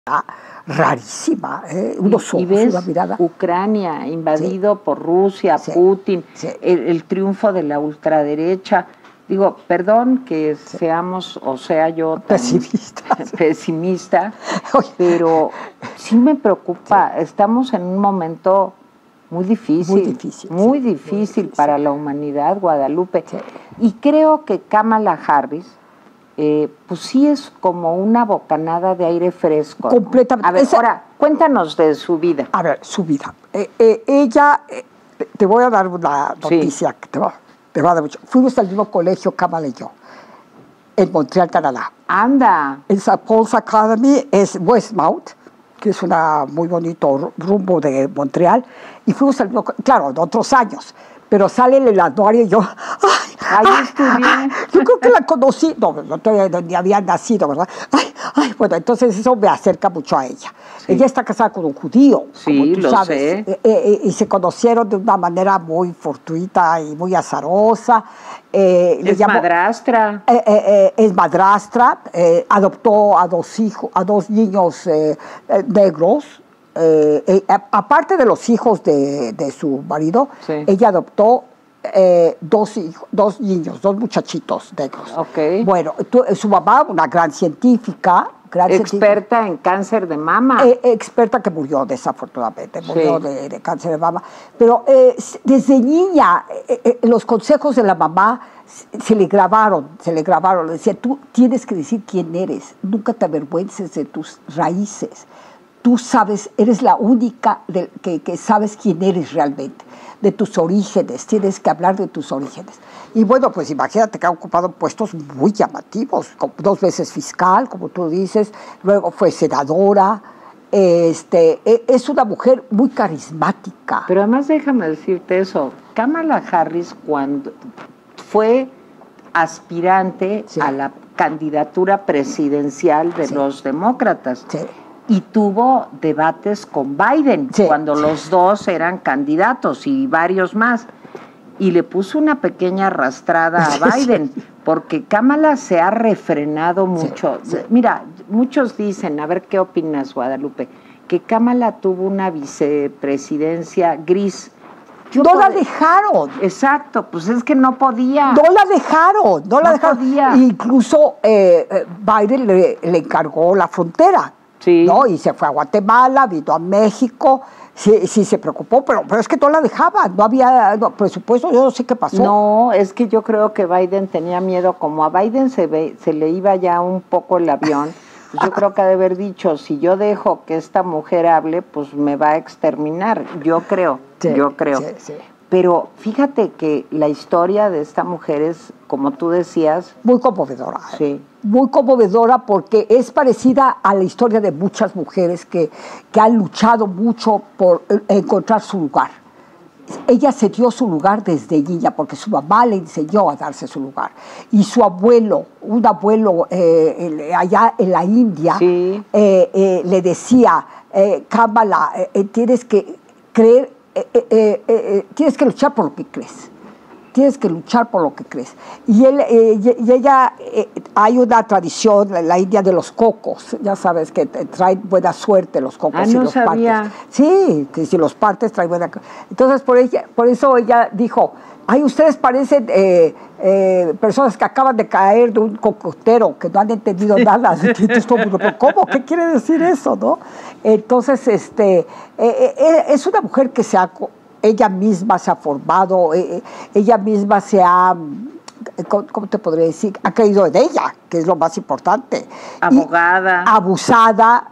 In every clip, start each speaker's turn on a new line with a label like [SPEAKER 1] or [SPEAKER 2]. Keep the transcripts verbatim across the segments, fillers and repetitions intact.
[SPEAKER 1] rarísima, ¿eh? Unos ojos,
[SPEAKER 2] y ves
[SPEAKER 1] una mirada.
[SPEAKER 2] Ucrania invadido
[SPEAKER 1] sí.
[SPEAKER 2] por Rusia,
[SPEAKER 1] sí.
[SPEAKER 2] Putin,
[SPEAKER 1] sí.
[SPEAKER 2] El, el triunfo de la ultraderecha. Digo, perdón que sí. seamos, o sea yo tan
[SPEAKER 1] pesimista,
[SPEAKER 2] pesimista pero sí me preocupa. Sí. Estamos en un momento muy difícil,
[SPEAKER 1] muy difícil,
[SPEAKER 2] muy,
[SPEAKER 1] sí.
[SPEAKER 2] difícil,
[SPEAKER 1] muy difícil
[SPEAKER 2] para la humanidad, Guadalupe.
[SPEAKER 1] Sí.
[SPEAKER 2] Y creo que Kamala Harris, eh, pues sí es como una bocanada de aire fresco.
[SPEAKER 1] Completamente.
[SPEAKER 2] ¿No? A ver,
[SPEAKER 1] Esa...
[SPEAKER 2] ahora, cuéntanos de su vida.
[SPEAKER 1] A ver, su vida. Eh, eh, ella, eh, te voy a dar una noticia sí. que te va, te va a dar mucho. Fuimos al mismo colegio, Kamala y yo, en Montreal, Canadá.
[SPEAKER 2] Anda.
[SPEAKER 1] El Saint Paul's Academy es Westmount, que es un muy bonito rumbo de Montreal, y fuimos al mismo, claro, en otros años, pero sale el anuario y yo, ¡ay!
[SPEAKER 2] Ahí ay, estudié.
[SPEAKER 1] Yo creo que la conocí, no, no todavía ni había nacido, ¿verdad? Ay, ay, bueno, entonces eso me acerca mucho a ella. Sí. Ella está casada con un judío,
[SPEAKER 2] sí,
[SPEAKER 1] como tú
[SPEAKER 2] lo
[SPEAKER 1] sabes,
[SPEAKER 2] sé.
[SPEAKER 1] Eh, eh, y se conocieron de una manera muy fortuita y muy azarosa.
[SPEAKER 2] Eh, es llamó, madrastra.
[SPEAKER 1] Eh, eh, eh, es madrastra, eh, adoptó a dos hijos, a dos niños eh, eh, negros. Eh, eh, aparte de los hijos de, de su marido, sí. ella adoptó eh, dos, hijos, dos niños, dos muchachitos negros.
[SPEAKER 2] Okay.
[SPEAKER 1] Bueno, tu, su mamá, una gran científica, gran
[SPEAKER 2] experta
[SPEAKER 1] científica,
[SPEAKER 2] en cáncer de mama.
[SPEAKER 1] Eh, experta que murió desafortunadamente, murió sí. de, de cáncer de mama. Pero eh, desde niña, eh, eh, los consejos de la mamá se le grabaron, se le grabaron. Le decía, tú tienes que decir quién eres, nunca te avergüences de tus raíces. Tú sabes, eres la única de, que, que sabes quién eres realmente, de tus orígenes, tienes que hablar de tus orígenes. Y bueno, pues imagínate que ha ocupado puestos muy llamativos, dos veces fiscal, como tú dices, luego fue senadora, este, es una mujer muy carismática.
[SPEAKER 2] Pero además déjame decirte eso, Kamala Harris cuando fue aspirante sí. a la candidatura presidencial de sí. los demócratas.
[SPEAKER 1] Sí.
[SPEAKER 2] Y tuvo debates con Biden, sí, cuando sí. los dos eran candidatos y varios más. Y le puso una pequeña arrastrada a Biden, sí. porque Kamala se ha refrenado mucho. Sí, sí. Mira, muchos dicen, a ver qué opinas, Guadalupe, que Kamala tuvo una vicepresidencia gris.
[SPEAKER 1] Yo no pod... la dejaron.
[SPEAKER 2] Exacto, pues es que no podía.
[SPEAKER 1] No la dejaron, no, no la dejaron.
[SPEAKER 2] Podía.
[SPEAKER 1] Incluso eh, Biden le, le encargó la frontera.
[SPEAKER 2] Sí.
[SPEAKER 1] ¿No? Y se fue a Guatemala, vino a México, sí, sí se preocupó, pero, pero es que no la dejaban, no había no, presupuesto, yo no sé qué pasó.
[SPEAKER 2] No, es que yo creo que Biden tenía miedo, como a Biden se, ve, se le iba ya un poco el avión, pues yo creo que ha de haber dicho, si yo dejo que esta mujer hable, pues me va a exterminar, yo creo,
[SPEAKER 1] sí,
[SPEAKER 2] yo creo.
[SPEAKER 1] Sí, sí.
[SPEAKER 2] Pero fíjate que la historia de esta mujer es, como tú decías...
[SPEAKER 1] Muy conmovedora.
[SPEAKER 2] Sí.
[SPEAKER 1] Muy conmovedora porque es parecida a la historia de muchas mujeres que, que han luchado mucho por encontrar su lugar. Ella se dio su lugar desde niña porque su mamá le enseñó a darse su lugar. Y su abuelo, un abuelo eh, allá en la India,
[SPEAKER 2] sí.
[SPEAKER 1] eh, eh, le decía, eh, Kamala, eh, tienes que creer... Eh, eh, eh, eh, tienes que luchar por lo que crees, tienes que luchar por lo que crees. Y, él, eh, y ella, eh, hay una tradición en la India de los cocos, ya sabes que traen buena suerte los cocos
[SPEAKER 2] ah,
[SPEAKER 1] y
[SPEAKER 2] no
[SPEAKER 1] los
[SPEAKER 2] sabía.
[SPEAKER 1] partes. Sí, que si los partes traen buena. Entonces por, ella, por eso ella dijo, ay, ustedes parecen eh, eh, personas que acaban de caer de un cocotero, que no han entendido nada. Entonces, ¿pero cómo? ¿Qué quiere decir eso, no? Entonces, este, eh, eh, es una mujer que se ha, ella misma se ha formado, eh, ella misma se ha, ¿cómo te podría decir? Ha creído en ella, que es lo más importante.
[SPEAKER 2] Abogada.
[SPEAKER 1] Y abusada,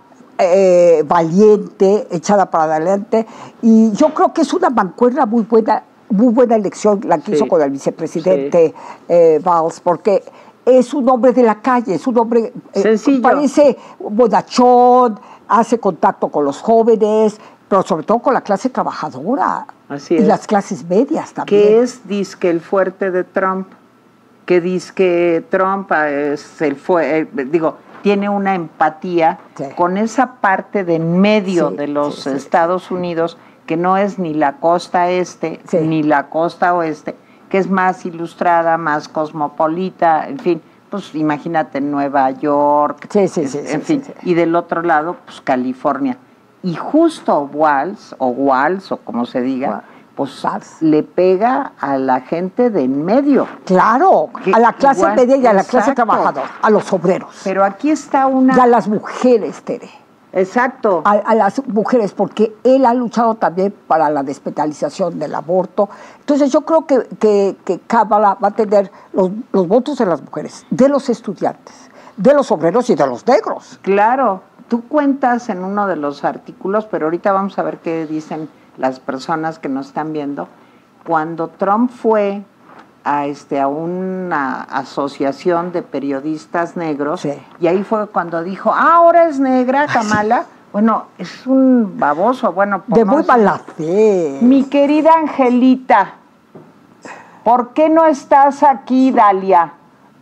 [SPEAKER 1] eh, valiente, echada para adelante. Y yo creo que es una mancuerna muy buena, muy buena elección la que sí. hizo con el vicepresidente sí. eh, Valls, porque es un hombre de la calle, es un hombre,
[SPEAKER 2] eh,
[SPEAKER 1] parece bonachón, hace contacto con los jóvenes, pero sobre todo con la clase trabajadora.
[SPEAKER 2] Así
[SPEAKER 1] y
[SPEAKER 2] es.
[SPEAKER 1] las clases medias también.
[SPEAKER 2] ¿Qué es, dizque, el fuerte de Trump? Que dizque Trump es el fue, eh, digo, tiene una empatía sí. con esa parte de en medio sí, de los sí, Estados sí. Unidos, que no es ni la costa este, sí. ni la costa oeste, que es más ilustrada, más cosmopolita, en fin, pues imagínate, Nueva York,
[SPEAKER 1] sí, sí, sí,
[SPEAKER 2] en
[SPEAKER 1] sí,
[SPEAKER 2] fin,
[SPEAKER 1] sí, sí.
[SPEAKER 2] Y del otro lado, pues California. Y justo Walls, o Walls, o como se diga, pues Walls. Le pega a la gente de en medio.
[SPEAKER 1] Claro,
[SPEAKER 2] que
[SPEAKER 1] a la clase
[SPEAKER 2] igual,
[SPEAKER 1] media y a la
[SPEAKER 2] exacto.
[SPEAKER 1] clase trabajadora, a los obreros.
[SPEAKER 2] Pero aquí está una...
[SPEAKER 1] Y a las mujeres, Tere.
[SPEAKER 2] Exacto.
[SPEAKER 1] A, a las mujeres, porque él ha luchado también para la despenalización del aborto. Entonces yo creo que, que, que Kamala va a tener los, los votos de las mujeres, de los estudiantes, de los obreros y de los negros.
[SPEAKER 2] Claro, tú cuentas en uno de los artículos, pero ahorita vamos a ver qué dicen las personas que nos están viendo. Cuando Trump fue a, este, a una asociación de periodistas negros,
[SPEAKER 1] sí.
[SPEAKER 2] y ahí fue cuando dijo, ah, ahora es negra Kamala. Bueno, es un baboso, bueno.
[SPEAKER 1] De muy mala fe.
[SPEAKER 2] Mi querida Angelita, ¿por qué no estás aquí, Dalia?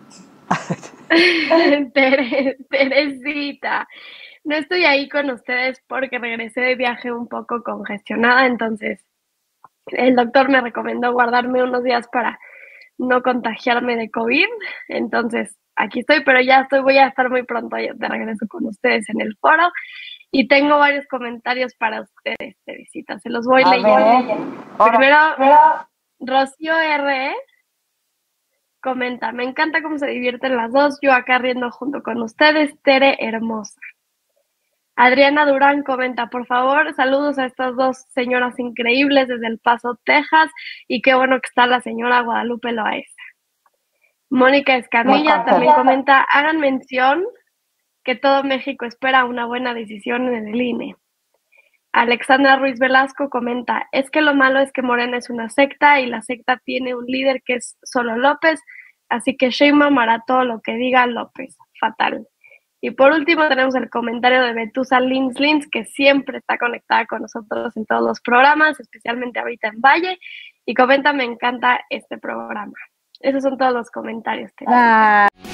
[SPEAKER 3] Tere, Teresita, no estoy ahí con ustedes porque regresé de viaje un poco congestionada, entonces el doctor me recomendó guardarme unos días para no contagiarme de COVID, entonces aquí estoy, pero ya estoy, voy a estar muy pronto de regreso con ustedes en el foro y tengo varios comentarios para ustedes, Teresita, se los voy a leyendo. Primero, Rocío R. comenta, me encanta cómo se divierten las dos, yo acá riendo junto con ustedes, Tere hermosa. Adriana Durán comenta, por favor, saludos a estas dos señoras increíbles desde El Paso, Texas, y qué bueno que está la señora Guadalupe Loaesa. Mónica Escamilla también comenta, hagan mención que todo México espera una buena decisión en el I N E. Alexandra Ruiz Velasco comenta, es que lo malo es que Morena es una secta y la secta tiene un líder que es solo López, así que Sheinbaum hará todo lo que diga López. Fatal. Y por último tenemos el comentario de Betusa Lins Lins, que siempre está conectada con nosotros en todos los programas, especialmente ahorita en Valle, y comenta, me encanta este programa. Esos son todos los comentarios.
[SPEAKER 2] Ah.